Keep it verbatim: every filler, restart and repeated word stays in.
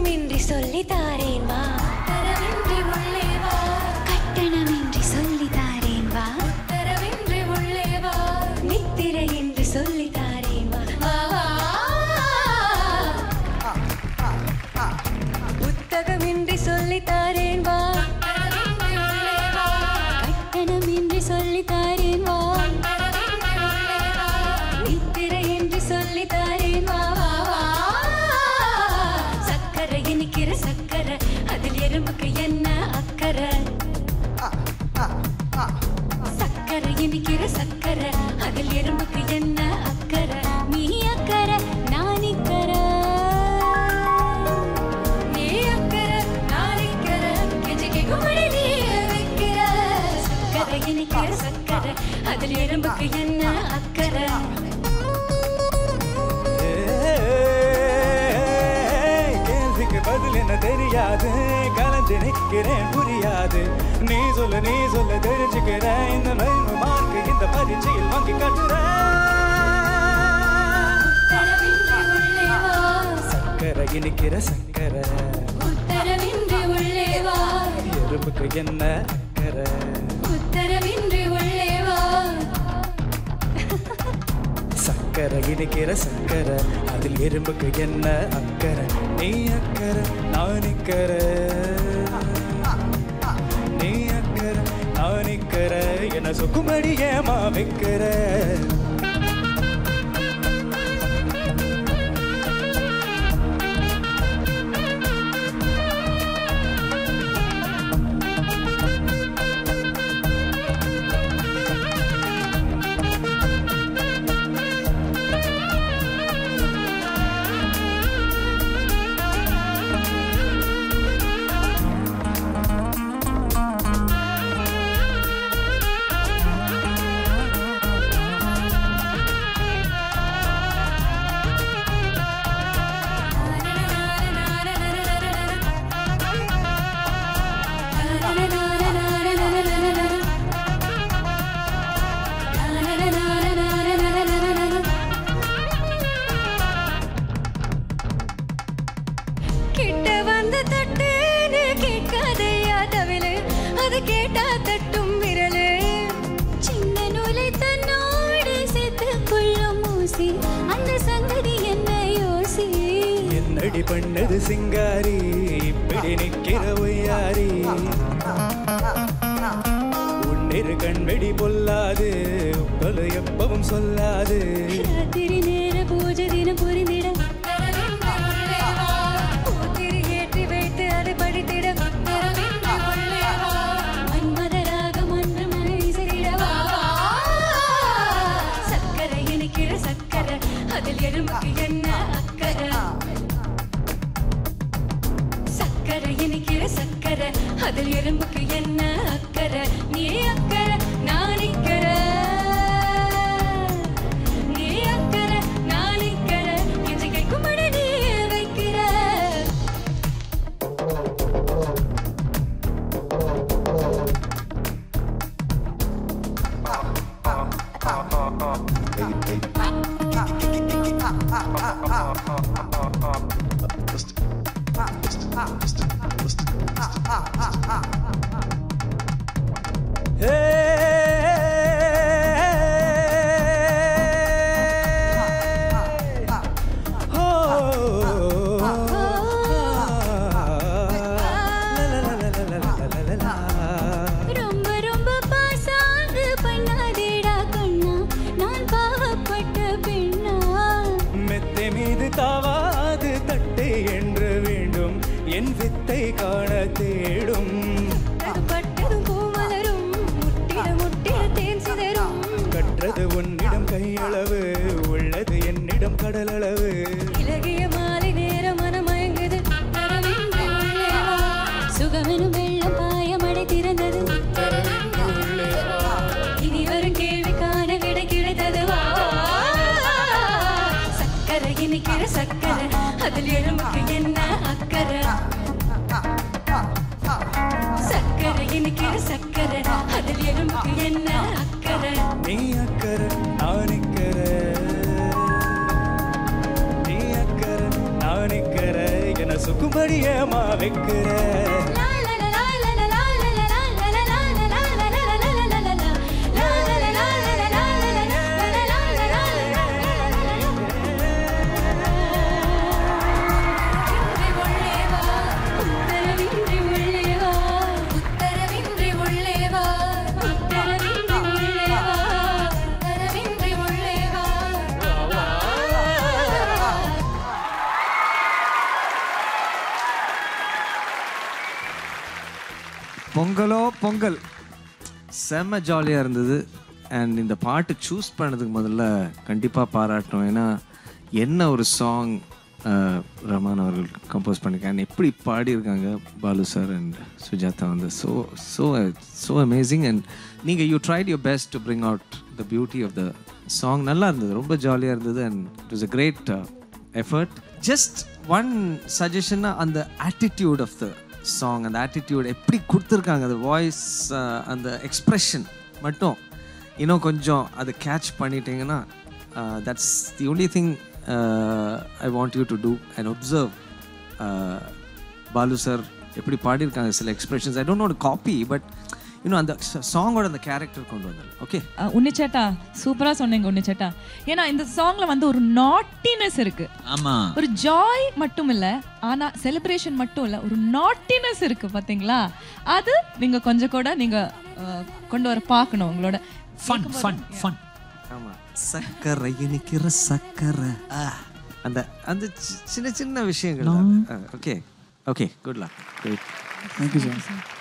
கட்டணமின்றி சொல்லி தாரேன் வா உத்தரவின்றி உள்ளே வா கட்டணமின்றி சொல்லி தாரேன் வா உத்தரவின்றி உள்ளே வா நித்திரையின்றி சொல்லி தாரேன் வா புத்தகமின்றி சொல்லி தாரேன் வா கட்டணமின்றி சொல்லி தாரேன் வா நித்திரையின்றி சொல்லி தாரேன் வா சக்கரை இனிக்கிற சக்கரை அதில் எறும்புக்கு என்ன அக்கறை சக்கரை இனிக்கிற சக்கரை அதில் எறும்புக்கு என்ன அக்கறை நீ அக்கறை நான் இக்கறை நீ அக்கறை நான் இக்கறை கெஜிக்கு குமரி நீ வைக்கிற சக்கரை இனிக்கிற சக்கரை அதில் எறும்புக்கு என்ன அக்கறை பதில் என்ன தெரியாது கலந்து நிற்கிறேன் புரியாது நீ சொல்ல நீ சொல்ல தெரிஞ்சுக்கிறேன் இந்த மைனு மார்க்கு இந்த பரீட்சையில் வாங்கி கட்டுறேன் சக்கரை இனிக்கிற சக்கரை உத்தரவின்றி உள்ளே வா எறும்புக்கு என்ன அக்கறை உத்தரவின்றி உள்ளே வா சக்கரை இனிக்கிற சக்கரை அதில் எறும்புக்கு என்ன அக்கறை நீ அக்கறை நான் இக்கறை நீ அக்கறை நான் இக்கறை என்ன சொக்குமடி ஏமா வைக்கிற என்னடி பண்ணது சிங்காரி இப்படி நிக்கிற ஒய்யாரி உன்னிரு கண்வெடி பொல்லாது உப்பது எப்பவும் சொல்லாது ராத்திரி நேர பூஜை தினம் புரிந்திட பூத்திரி ஏற்றி வைத்து அதை படித்திட மன்மதராக மன்ற மனை சரிடவா சக்கரை இனிக்கிற சக்கரை அதில் எறும்புக்கு என்ன அக்கறை சக்கரை இனிக்கிற சக்கரை அதில் எறும்புக்கு என்ன அக்கறை நீ அக்கறை நான் இக்கறை நீ அக்கறை நான் இக்கறை என்று கேட்கும்படி நீ வைக்கிற சக்கரை அதில் எறும்புக்கு என்ன அக்கறை சக்கரை இனிக்கிற சக்கரை அதில் எறும்புக்கு என்ன அக்கறை நீ அக்கறை நான் இக்கறை நீ அக்கறை நான் இக்கறை என சுகும இப்படியேமா வைக்கிற பொங்கலோ பொங்கல் செம்ம ஜாலியாக இருந்தது. அண்ட் இந்த பாட்டு சூஸ் பண்ணதுக்கு முதல்ல கண்டிப்பாக பாராட்டணும். ஏன்னா என்ன ஒரு சாங் ரமான் அவர்கள் கம்போஸ் பண்ணியிருக்காங்க, எப்படி பாடியிருக்காங்க பாலு சார் அண்ட் சுஜாதா வந்து so so so amazing. And நீங்கள் you tried your best to bring out the beauty of the song. நல்லா இருந்தது, ரொம்ப ஜாலியாக இருந்தது. And it was a great effort. Just one சஜஷன்னா அந்த ஆட்டிடியூட் ஆஃப் த சாங், அந்த ஆட்டிடியூட் எப்படி கொடுத்துருக்காங்க, அந்த வாய்ஸ், அந்த எக்ஸ்ப்ரெஷன் மட்டும் இன்னும் கொஞ்சம் அதை கேட்ச் பண்ணிட்டீங்கன்னா that's the only thing I want you to do and observe. Balu sir எப்படி பாடியிருக்காங்க சில expressions, I don't know copy, but இன்னும் அந்த சாங்கோட அந்த கேரக்டர் கொண்டு வந்தாரு. ஓகே உன்னிச்சேட்டா சூப்பராக சொன்னீங்க உன்னிச்சேட்டா. ஏன்னா இந்த சாங்ல வந்து ஒரு நாட்டினஸ் இருக்கு. ஆமா, ஒரு ஜாய் மட்டும் இல்ல, ஆனா செலிப்ரேஷன் மட்டும் இல்ல, ஒரு நாட்டினஸ் இருக்கு பாத்தீங்களா? அது நீங்க கொஞ்சம் கூட நீங்க கொண்டு வர பார்க்கணும் உங்களோட ஃபன் ஃபன் ஃபன். ஆமா, சக்கரை இனிக்கிற சக்கரை, அந்த அந்த சின்ன சின்ன விஷயங்கள். Okay okay, good luck. Thank you sir.